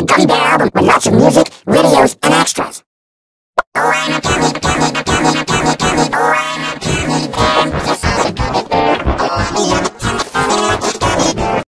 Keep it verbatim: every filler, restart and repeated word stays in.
the Gummy Bear album with lots of music, videos,